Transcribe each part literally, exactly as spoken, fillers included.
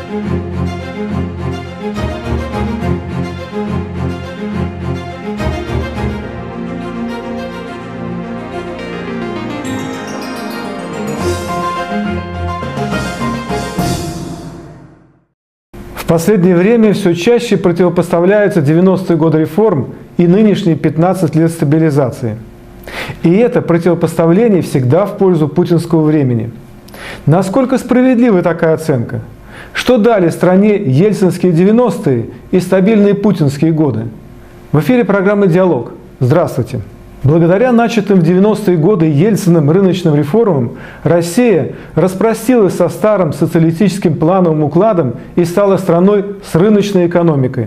В последнее время все чаще противопоставляются девяностые годы реформ и нынешние пятнадцать лет стабилизации. И это противопоставление всегда в пользу путинского времени. Насколько справедлива такая оценка? Что дали стране ельцинские девяностые и стабильные путинские годы? В эфире программы «Диалог». Здравствуйте! Благодаря начатым в девяностые годы Ельциным рыночным реформам Россия распростилась со старым социалистическим плановым укладом и стала страной с рыночной экономикой.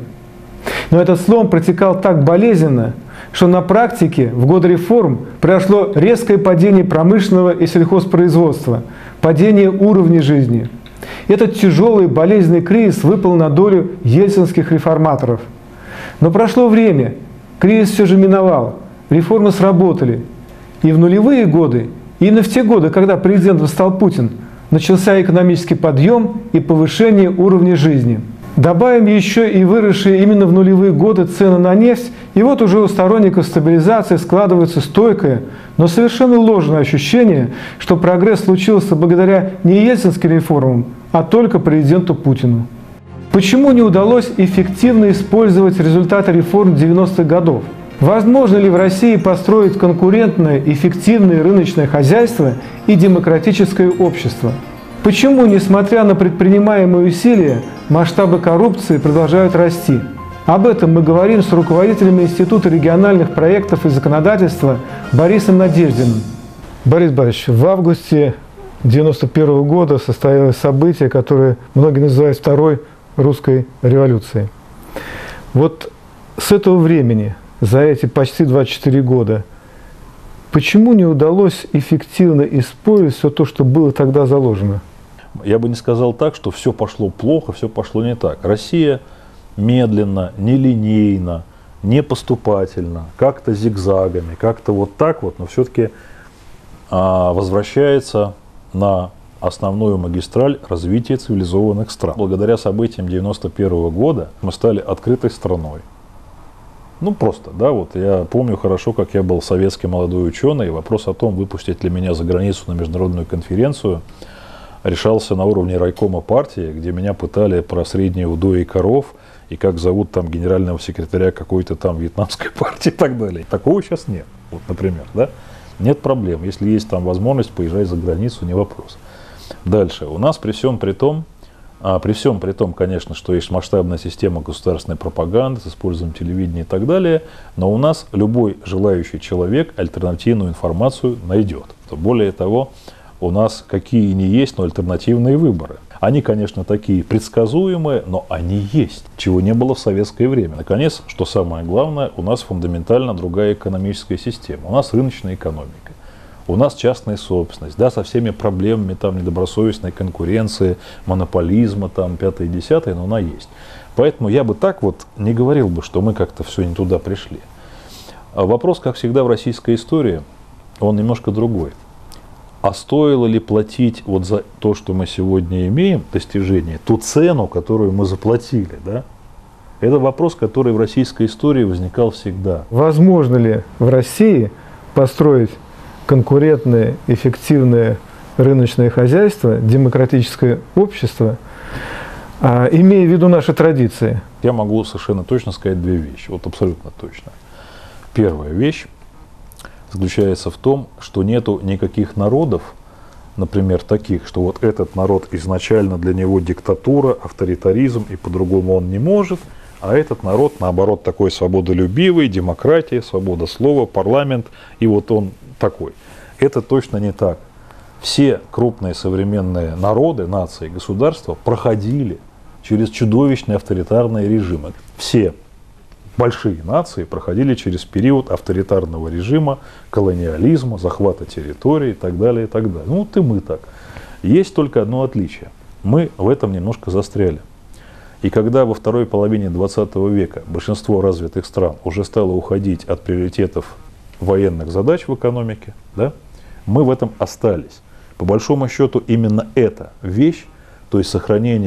Но этот слом протекал так болезненно, что на практике в годы реформ произошло резкое падение промышленного и сельхозпроизводства, падение уровня жизни. Этот тяжелый болезненный кризис выпал на долю ельцинских реформаторов. Но прошло время, кризис все же миновал. Реформы сработали. И в нулевые годы, и именно в те годы, когда президентом стал Путин, начался экономический подъем и повышение уровня жизни. Добавим еще и выросшие именно в нулевые годы цены на нефть, и вот уже у сторонников стабилизации складывается стойкое, но совершенно ложное ощущение, что прогресс случился благодаря не ельцинским реформам, а только президенту Путину. Почему не удалось эффективно использовать результаты реформ девяностых годов? Возможно ли в России построить конкурентное, эффективное рыночное хозяйство и демократическое общество? Почему, несмотря на предпринимаемые усилия, масштабы коррупции продолжают расти? Об этом мы говорим с руководителем Института региональных проектов и законодательства Борисом Надеждиным. Борис Борисович, в августе девяносто первого года состоялось событие, которое многие называют Второй русской революцией. Вот с этого времени, за эти почти двадцать четыре года, почему не удалось эффективно использовать все то, что было тогда заложено? Я бы не сказал так, что все пошло плохо, все пошло не так. Россия медленно, нелинейно, не поступательно, как-то зигзагами, как-то вот так вот, но все-таки а, возвращается на основную магистраль развития цивилизованных стран. Благодаря событиям девяносто первого года мы стали открытой страной. Ну просто, да, вот я помню хорошо, как я был советский молодой ученый, и вопрос о том, выпустить ли меня за границу на международную конференцию, решался на уровне райкома партии, где меня пытали про средние удои и коров, и как зовут там генерального секретаря какой-то там вьетнамской партии и так далее. Такого сейчас нет, вот, например, да. Нет проблем, если есть там возможность, поезжай за границу, не вопрос. Дальше, у нас при всем при том, А при всем при том, конечно, что есть масштабная система государственной пропаганды с использованием телевидения и так далее, но у нас любой желающий человек альтернативную информацию найдет. Более того, у нас какие ни есть, но альтернативные выборы. Они, конечно, такие предсказуемые, но они есть, чего не было в советское время. Наконец, что самое главное, у нас фундаментально другая экономическая система. У нас рыночная экономика. У нас частная собственность, да, со всеми проблемами там недобросовестной конкуренции, монополизма, там, пятое и десятое, но она есть. Поэтому я бы так вот не говорил бы, что мы как-то все не туда пришли. А вопрос, как всегда в российской истории, он немножко другой. А стоило ли платить вот за то, что мы сегодня имеем, достижение, ту цену, которую мы заплатили, да? Это вопрос, который в российской истории возникал всегда. Возможно ли в России построить конкурентное, эффективное рыночное хозяйство, демократическое общество, а, имея в виду наши традиции? Я могу совершенно точно сказать две вещи, вот абсолютно точно. Первая вещь заключается в том, что нету никаких народов, например, таких, что вот этот народ изначально для него диктатура, авторитаризм и по-другому он не может, а этот народ, наоборот, такой свободолюбивый, демократия, свобода слова, парламент, и вот он такой. Это точно не так. Все крупные современные народы, нации, государства проходили через чудовищные авторитарные режимы. Все большие нации проходили через период авторитарного режима, колониализма, захвата территории и так далее, и так далее. Ну вот и мы так. Есть только одно отличие. Мы в этом немножко застряли. И когда во второй половине двадцатого века большинство развитых стран уже стало уходить от приоритетов военных задач в экономике, да, мы в этом остались. По большому счету именно эта вещь, то есть сохранение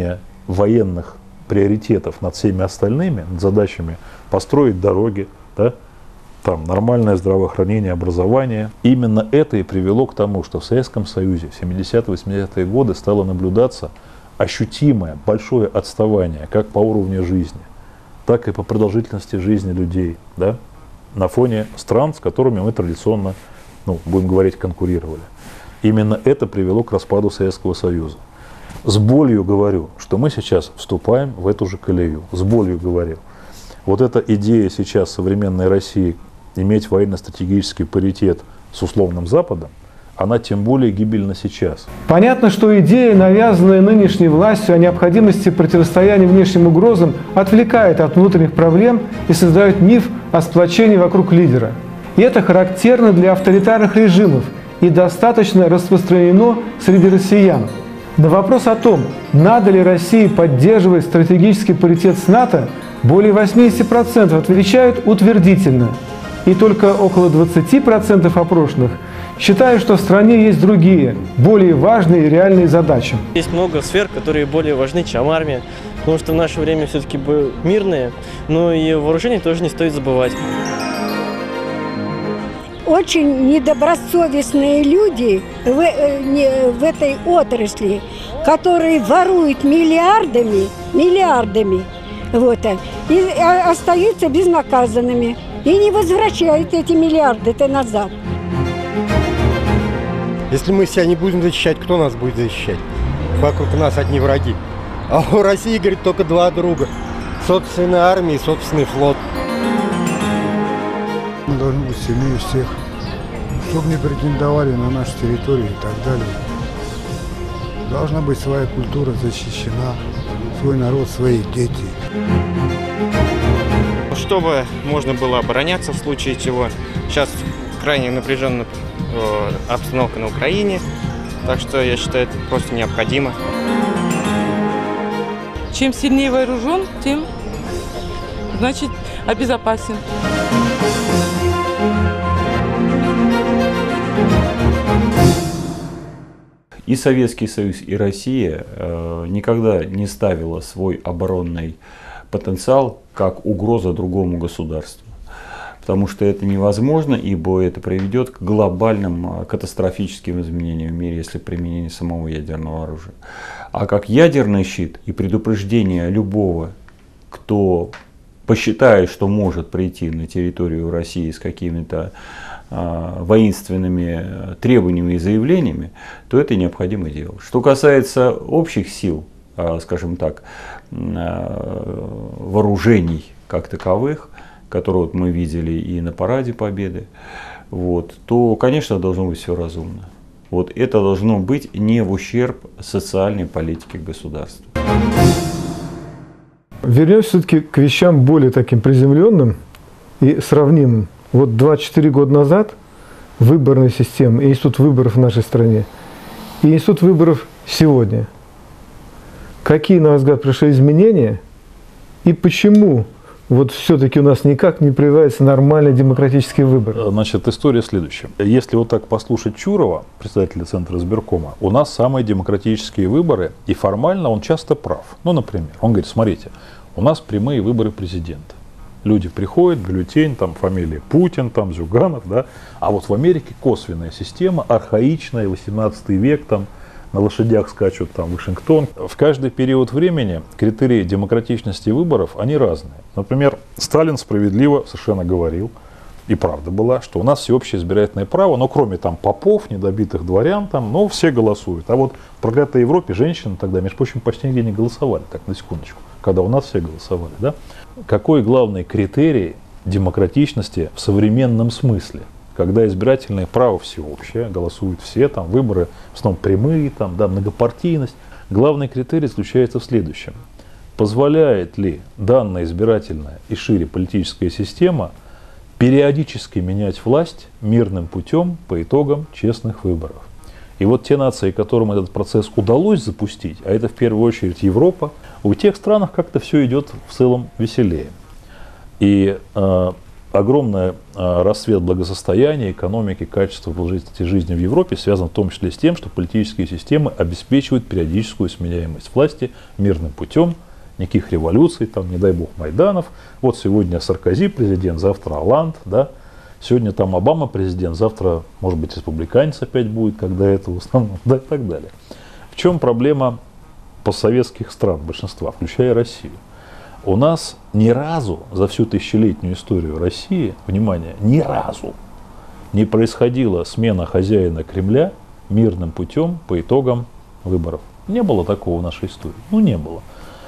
военных приоритетов над всеми остальными, над задачами построить дороги, да, там, нормальное здравоохранение, образование. Именно это и привело к тому, что в Советском Союзе в семидесятые-восьмидесятые годы стало наблюдаться ощутимое большое отставание как по уровню жизни, так и по продолжительности жизни людей, да, на фоне стран, с которыми мы традиционно, ну, будем говорить, конкурировали. Именно это привело к распаду Советского Союза. С болью говорю, что мы сейчас вступаем в эту же колею. С болью говорю. Вот эта идея сейчас современной России иметь военно-стратегический паритет с условным Западом, она тем более гибельна сейчас. Понятно, что идея, навязанная нынешней властью о необходимости противостояния внешним угрозам, отвлекает от внутренних проблем и создает миф о сплочении вокруг лидера. И это характерно для авторитарных режимов и достаточно распространено среди россиян. На вопрос о том, надо ли России поддерживать стратегический паритет с НАТО, более восьмидесяти процентов отвечают утвердительно. И только около двадцати процентов опрошенных считают, что в стране есть другие, более важные и реальные задачи. Есть много сфер, которые более важны, чем армия, потому что в наше время все-таки мирные, но и вооружение тоже не стоит забывать. Очень недобросовестные люди в, в этой отрасли, которые воруют миллиардами, миллиардами, вот, и остаются безнаказанными. И не возвращают эти миллиарды-то назад. Если мы себя не будем защищать, кто нас будет защищать? Вокруг нас одни враги. А у России, говорит, только два друга. Собственная армия и собственный флот. Мы должны быть сильнее всех, чтобы не претендовали на нашу территорию и так далее. Должна быть своя культура защищена, свой народ, свои дети. Чтобы можно было обороняться в случае чего. Сейчас крайне напряженная э, обстановка на Украине, так что я считаю, это просто необходимо. Чем сильнее вооружен, тем, значит, обезопасен. И Советский Союз, и Россия э, никогда не ставила свой оборонный потенциал как угроза другому государству. Потому что это невозможно, ибо это приведет к глобальным катастрофическим изменениям в мире, если применение самого ядерного оружия. А как ядерный щит и предупреждение любого, кто посчитает, что может прийти на территорию России с какими-то э, воинственными требованиями и заявлениями, то это необходимо делать. Что касается общих сил, э, скажем так, вооружений как таковых, которые вот мы видели и на Параде Победы, вот, то, конечно, должно быть все разумно. Вот это должно быть не в ущерб социальной политике государства. Вернемся все-таки к вещам более таким приземленным и сравнимым. Вот двадцать четыре года назад выборная система, институт выборов в нашей стране и институт выборов сегодня. Какие, на ваш взгляд, пришли изменения и почему вот все-таки у нас никак не проявляется нормальный демократический выбор? Значит, история следующая. Если вот так послушать Чурова, председателя Центра избиркома, у нас самые демократические выборы, и формально он часто прав. Ну, например, он говорит, смотрите, у нас прямые выборы президента. Люди приходят, бюллетень, там фамилия Путин, там Зюганов, да. А вот в Америке косвенная система, архаичная, восемнадцатый век, там, на лошадях скачут там Вашингтон. В каждый период времени критерии демократичности выборов, они разные. Например, Сталин справедливо совершенно говорил, и правда была, что у нас всеобщее избирательное право, но кроме там попов, недобитых дворян, там, ну, все голосуют. А вот в прокляттой Европе женщины тогда, между прочим, почти нигде не голосовали, так, на секундочку, когда у нас все голосовали, да? Какой главный критерий демократичности в современном смысле? Когда избирательное право всеобщее, голосуют все, там выборы в основном прямые, там, да, многопартийность. Главный критерий заключается в следующем. Позволяет ли данная избирательная и шире политическая система периодически менять власть мирным путем по итогам честных выборов? И вот те нации, которым этот процесс удалось запустить, а это в первую очередь Европа, в тех странах как-то все идет в целом веселее. И э, огромный э, расцвет благосостояния, экономики, качества продолжительности жизни в Европе связан в том числе с тем, что политические системы обеспечивают периодическую сменяемость власти мирным путем, никаких революций, там, не дай бог, Майданов. Вот сегодня Саркози президент, завтра Оланд, да. Сегодня там Обама президент, завтра, может быть, республиканец опять будет, когда это в основном, да, и так далее. В чем проблема постсоветских стран, большинства, включая Россию? У нас ни разу за всю тысячелетнюю историю России, внимание, ни разу не происходила смена хозяина Кремля мирным путем по итогам выборов. Не было такого в нашей истории. Ну, не было.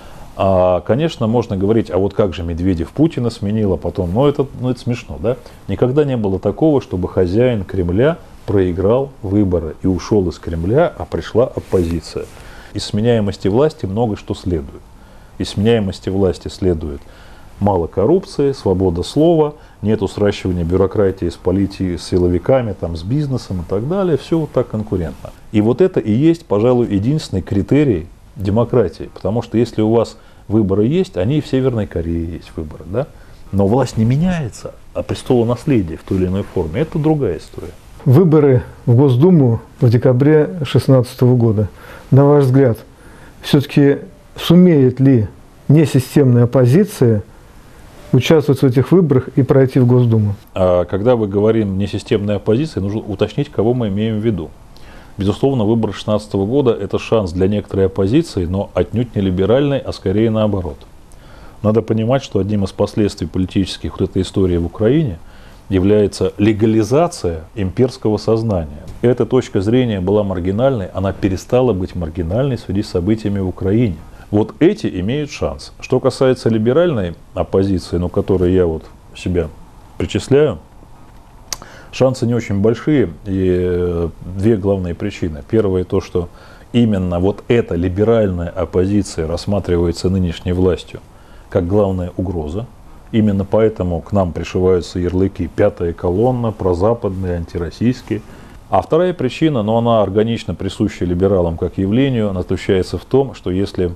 А, конечно, можно говорить, а вот как же Медведев Путина сменил, а потом, ну это, ну это смешно, да? Никогда не было такого, чтобы хозяин Кремля проиграл выборы и ушел из Кремля, а пришла оппозиция. Из сменяемости власти много что следует. Из сменяемости власти следует мало коррупции, свобода слова, нету сращивания бюрократии с политикой, с силовиками, там, с бизнесом и так далее. Все вот так конкурентно. И вот это и есть, пожалуй, единственный критерий демократии. Потому что если у вас выборы есть, они и в Северной Корее есть выборы, да? Но власть не меняется, а престолонаследие в той или иной форме – это другая история. Выборы в Госдуму в декабре две тысячи шестнадцатого года. На ваш взгляд, все-таки сумеет ли несистемная оппозиция участвовать в этих выборах и пройти в Госдуму? А когда мы говорим несистемная оппозиция, нужно уточнить, кого мы имеем в виду. Безусловно, выборы две тысячи шестнадцатого года – это шанс для некоторой оппозиции, но отнюдь не либеральной, а скорее наоборот. Надо понимать, что одним из последствий политических вот этой истории в Украине является легализация имперского сознания. Эта точка зрения была маргинальной, она перестала быть маргинальной в связи с событиями в Украине. Вот эти имеют шанс. Что касается либеральной оппозиции, ну, которой я вот себя причисляю, шансы не очень большие, и две главные причины. Первое то, что именно вот эта либеральная оппозиция рассматривается нынешней властью как главная угроза. Именно поэтому к нам пришиваются ярлыки «пятая колонна», «прозападные», «антироссийские». А вторая причина, но она органично присуща либералам как явлению, она заключается в том, что если,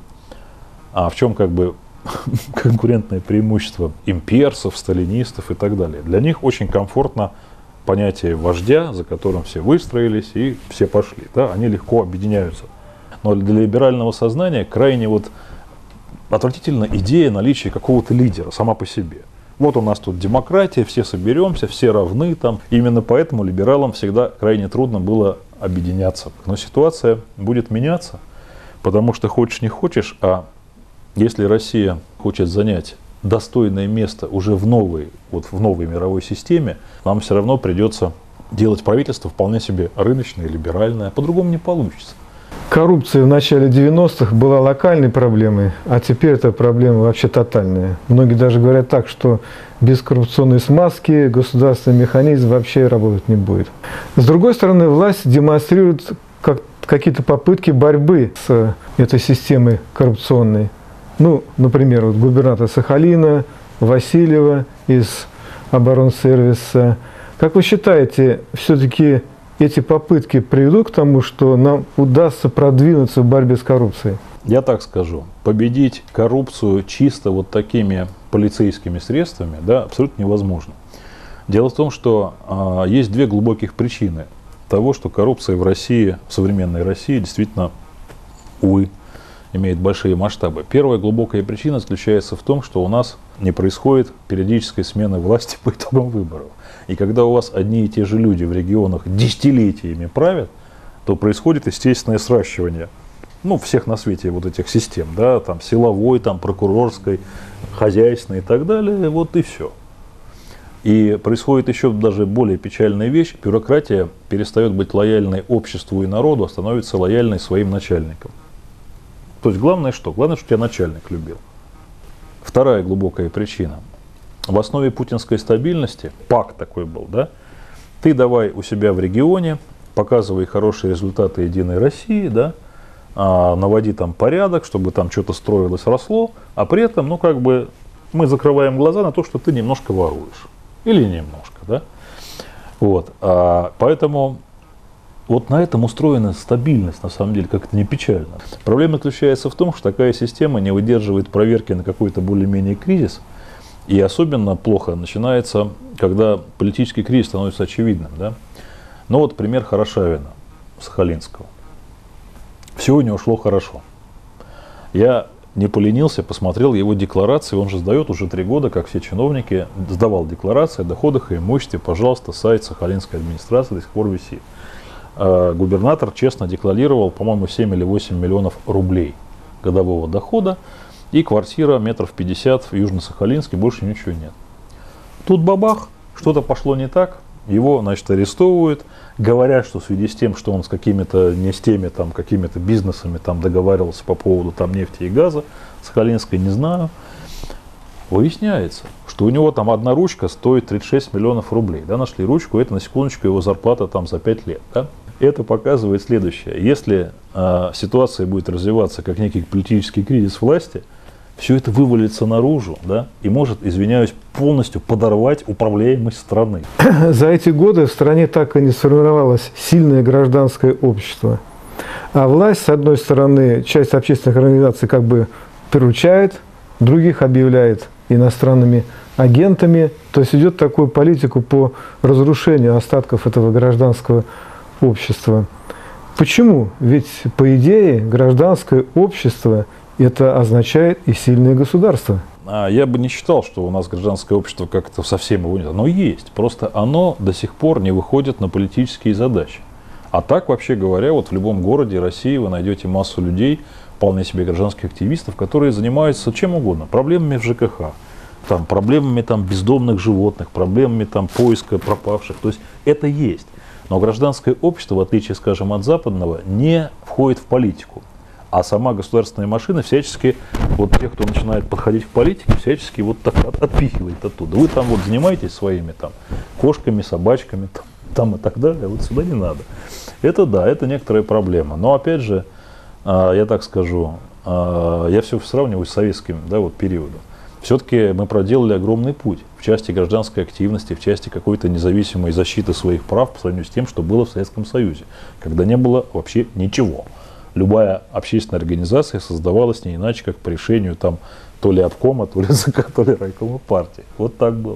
а в чем как бы конкурентное преимущество имперцев, сталинистов и так далее, для них очень комфортно понятие вождя, за которым все выстроились и все пошли, да, они легко объединяются. Но для либерального сознания крайне вот отвратительна идея наличия какого-то лидера сама по себе. Вот у нас тут демократия, все соберемся, все равны там. Именно поэтому либералам всегда крайне трудно было объединяться. Но ситуация будет меняться, потому что хочешь не хочешь, а если Россия хочет занять достойное место уже в новой, вот в новой мировой системе, нам все равно придется делать правительство вполне себе рыночное, либеральное, по-другому не получится. Коррупция в начале девяностых была локальной проблемой, а теперь эта проблема вообще тотальная. Многие даже говорят так, что без коррупционной смазки государственный механизм вообще работать не будет. С другой стороны, власть демонстрирует как, какие-то попытки борьбы с этой системой коррупционной. Ну, например, вот губернатор Сахалина, Васильева из оборонсервиса. Как вы считаете, все-таки эти попытки приведут к тому, что нам удастся продвинуться в борьбе с коррупцией? Я так скажу, победить коррупцию чисто вот такими полицейскими средствами, да, абсолютно невозможно. Дело в том, что а, есть две глубоких причины того, что коррупция в России, в современной России, действительно, увы, имеет большие масштабы. Первая глубокая причина заключается в том, что у нас не происходит периодической смены власти по итогам выборов. И когда у вас одни и те же люди в регионах десятилетиями правят, то происходит естественное сращивание, ну, всех на свете вот этих систем, да, там, силовой, там, прокурорской, хозяйственной и так далее, вот и все. И происходит еще даже более печальная вещь, бюрократия перестает быть лояльной обществу и народу, а становится лояльной своим начальникам. То есть главное что? Главное, что тебя начальник любил. Вторая глубокая причина. В основе путинской стабильности, пакт такой был, да, ты давай у себя в регионе, показывай хорошие результаты Единой России, да, а, наводи там порядок, чтобы там что-то строилось, росло, а при этом, ну, как бы, мы закрываем глаза на то, что ты немножко воруешь. Или немножко, да. Вот, а, поэтому вот на этом устроена стабильность, на самом деле, как это не печально. Проблема заключается в том, что такая система не выдерживает проверки на какой-то более-менее кризис, И особенно плохо начинается, когда политический кризис становится очевидным. Да? Ну вот пример Хорошавина, Сахалинского. Все у него шло хорошо. Я не поленился, посмотрел его декларации. Он же сдает уже три года, как все чиновники, сдавал декларации о доходах и имуществе. Пожалуйста, сайт Сахалинской администрации до сих пор висит. А губернатор честно декларировал, по-моему, семь или восемь миллионов рублей годового дохода. И квартира метров пятьдесят в Южно-Сахалинске, больше ничего нет. Тут бабах, что-то пошло не так, его, значит, арестовывают, говорят, что в связи с тем, что он с какими-то, не с теми, там, какими-то бизнесами там договаривался по поводу там нефти и газа, Сахалинской, не знаю, выясняется, что у него там одна ручка стоит тридцать шесть миллионов рублей, да, нашли ручку, это на секундочку его зарплата там за пять лет, да. Это показывает следующее, если э, ситуация будет развиваться как некий политический кризис власти, все это вывалится наружу, да, и может, извиняюсь, полностью подорвать управляемость страны. За эти годы в стране так и не сформировалось сильное гражданское общество. А власть, с одной стороны, часть общественных организаций как бы приручает, других объявляет иностранными агентами. То есть идет такую политику по разрушению остатков этого гражданского общества. Почему? Ведь, по идее, гражданское общество – это означает и сильное государство. А я бы не считал, что у нас гражданское общество как-то совсем его нет. Оно есть, просто оно до сих пор не выходит на политические задачи. А так, вообще говоря, вот в любом городе России вы найдете массу людей, вполне себе гражданских активистов, которые занимаются чем угодно. Проблемами в ЖКХ, там, проблемами там, бездомных животных, проблемами там, поиска пропавших. То есть это есть. Но гражданское общество, в отличие, скажем, от западного, не входит в политику. А сама государственная машина всячески, вот тех, кто начинает подходить к политике, всячески вот так отпихивает оттуда. Вы там вот занимаетесь своими там кошками, собачками, там, там и так далее, вот сюда не надо. Это да, это некоторая проблема. Но опять же, я так скажу, я все сравниваю с советским, да, вот, периодом. Все-таки мы проделали огромный путь в части гражданской активности, в части какой-то независимой защиты своих прав по сравнению с тем, что было в Советском Союзе, когда не было вообще ничего. Любая общественная организация создавалась не иначе, как по решению там, то ли обкома, то ли ЗК, то ли райкома партии. Вот так было.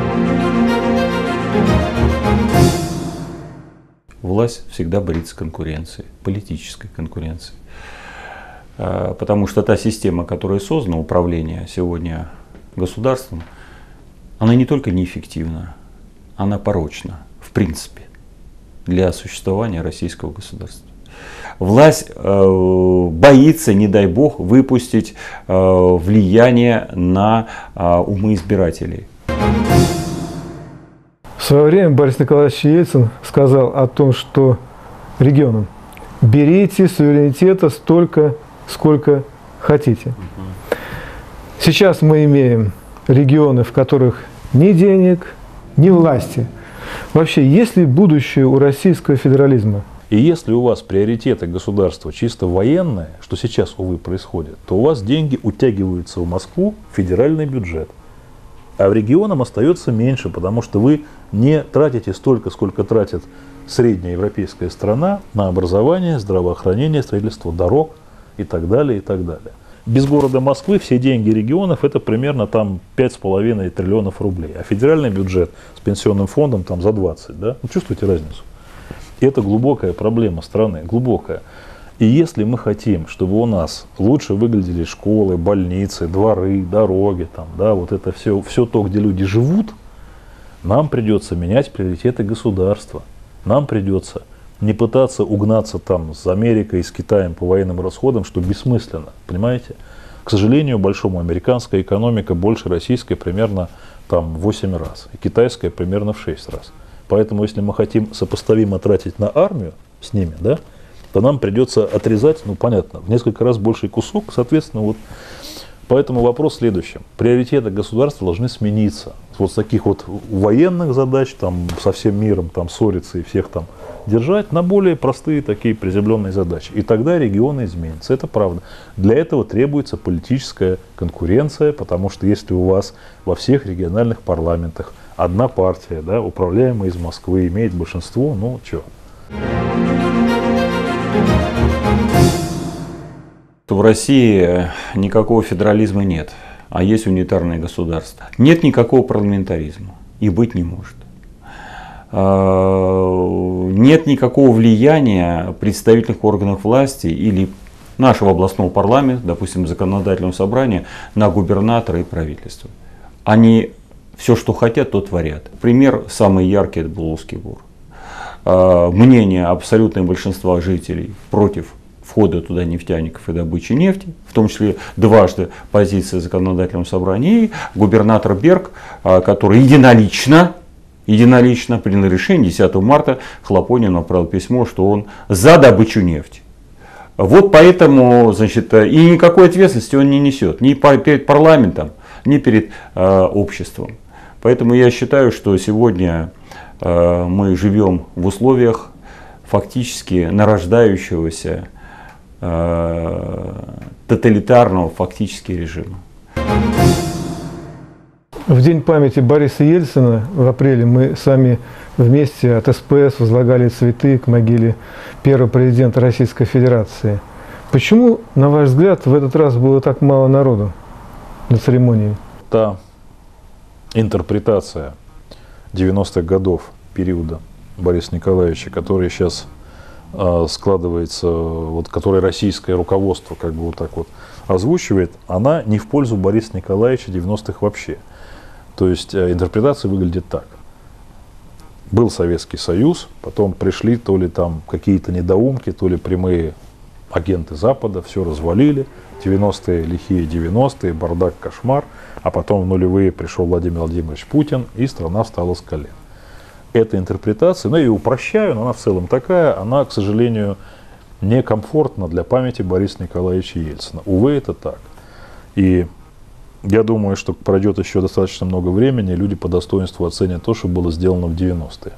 Власть всегда борется с конкуренцией, политической конкуренцией. Потому что та система, которая создана, управление сегодня государством, она не только неэффективна, она порочна, в принципе, для существования российского государства. Власть э, боится, не дай бог, выпустить э, влияние на э, умы избирателей. В свое время Борис Николаевич Ельцин сказал о том, что регионам берите суверенитета столько, сколько хотите. Сейчас мы имеем регионы, в которых ни денег, ни власти. Вообще, есть ли будущее у российского федерализма? И если у вас приоритеты государства чисто военные, что сейчас, увы, происходит, то у вас деньги утягиваются в Москву, в федеральный бюджет. А в регионам остается меньше, потому что вы не тратите столько, сколько тратит средняя европейская страна на образование, здравоохранение, строительство дорог и так далее, и так далее. Без города Москвы все деньги регионов это примерно там пять с половиной триллионов рублей, а федеральный бюджет с пенсионным фондом там за двадцать, да? Вы чувствуете разницу? И это глубокая проблема страны, глубокая. И если мы хотим, чтобы у нас лучше выглядели школы, больницы, дворы, дороги, там, да, вот это все, все то, где люди живут, нам придется менять приоритеты государства. Нам придется не пытаться угнаться там с Америкой и с Китаем по военным расходам, что бессмысленно, понимаете? К сожалению, большому, американская экономика больше российской примерно там в восемь раз, и китайская примерно в шесть раз. Поэтому, если мы хотим сопоставимо тратить на армию с ними, да, то нам придется отрезать, ну понятно, в несколько раз больший кусок, соответственно, вот. Поэтому вопрос в следующем. Приоритеты государства должны смениться. Вот с таких вот военных задач, там, со всем миром, там, ссориться и всех там держать, на более простые такие приземленные задачи. И тогда регионы изменятся, это правда. Для этого требуется политическая конкуренция, потому что если у вас во всех региональных парламентах одна партия, да, управляемая из Москвы, имеет большинство, ну что? В России никакого федерализма нет. а есть унитарное государство. Нет никакого парламентаризма и быть не может. Нет никакого влияния представительных органов власти или нашего областного парламента, допустим, законодательного собрания, на губернатора и правительство. Они все, что хотят, то творят. Пример самый яркий – это Беловский бур. Мнение абсолютного большинства жителей против входа туда нефтяников и добычи нефти, в том числе дважды позиция законодательного собрания, и губернатор Берг, который единолично, единолично принял решение десятого марта, Хлопонин направил письмо, что он за добычу нефти. Вот поэтому, значит, и никакой ответственности он не несет ни перед парламентом, ни перед э, обществом. Поэтому я считаю, что сегодня э, мы живем в условиях фактически нарождающегося э, тоталитарного фактически режима. В день памяти Бориса Ельцина в апреле мы сами вместе от СПС возлагали цветы к могиле первого президента Российской Федерации. Почему, на ваш взгляд, в этот раз было так мало народу на церемонии? Та интерпретация девяностых годов периода Бориса Николаевича, который сейчас э, складывается, вот, который российское руководство как бы вот так вот озвучивает, она не в пользу Бориса Николаевича девяностых вообще. То есть э, интерпретация выглядит так. Был Советский Союз, потом пришли то ли там какие-то недоумки, то ли прямые агенты Запада, все развалили. девяностые, лихие девяностые, бардак, кошмар. А потом в нулевые пришел Владимир Владимирович Путин, и страна встала с колен. Эта интерпретация, ну я ее упрощаю, но она в целом такая, она, к сожалению, некомфортна для памяти Бориса Николаевича Ельцина. Увы, это так. И я думаю, что пройдет еще достаточно много времени, и люди по достоинству оценят то, что было сделано в девяностые.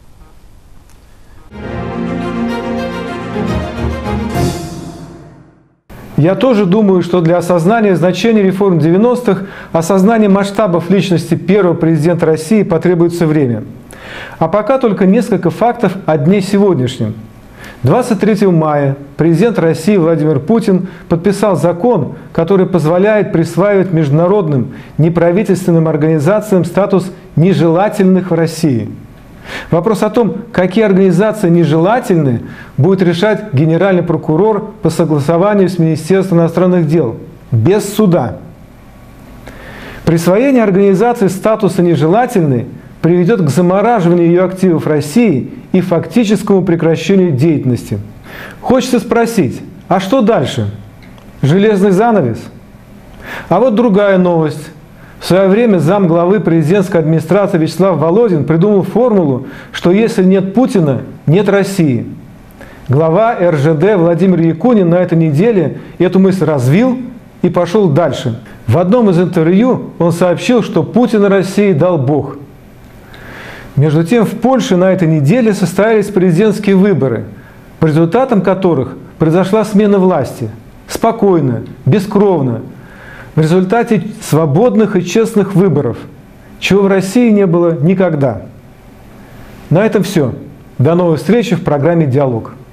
Я тоже думаю, что для осознания значения реформ девяностых, осознания масштабов личности первого президента России потребуется время. А пока только несколько фактов о дне сегодняшнем. двадцать третьего мая президент России Владимир Путин подписал закон, который позволяет присваивать международным неправительственным организациям статус нежелательных в России. Вопрос о том, какие организации нежелательны, будет решать генеральный прокурор по согласованию с Министерством иностранных дел, без суда. Присвоение организации статуса нежелательной приведет к замораживанию ее активов в России и фактическому прекращению деятельности. Хочется спросить, а что дальше? Железный занавес? А вот другая новость. В свое время замглавы президентской администрации Вячеслав Володин придумал формулу, что если нет Путина, нет России. Глава эр жэ дэ Владимир Якунин на этой неделе эту мысль развил и пошел дальше. В одном из интервью он сообщил, что Путина России дал Бог. Между тем, в Польше на этой неделе состоялись президентские выборы, по результатам которых произошла смена власти. Спокойно, бескровно, в результате свободных и честных выборов, чего в России не было никогда. На этом все. До новых встреч в программе «Диалог».